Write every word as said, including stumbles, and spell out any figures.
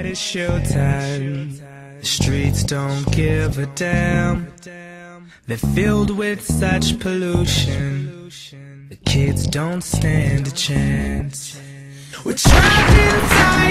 that it's showtime. The streets don't give a damn. They're filled with such pollution. The kids don't stand a chance. We're trapped inside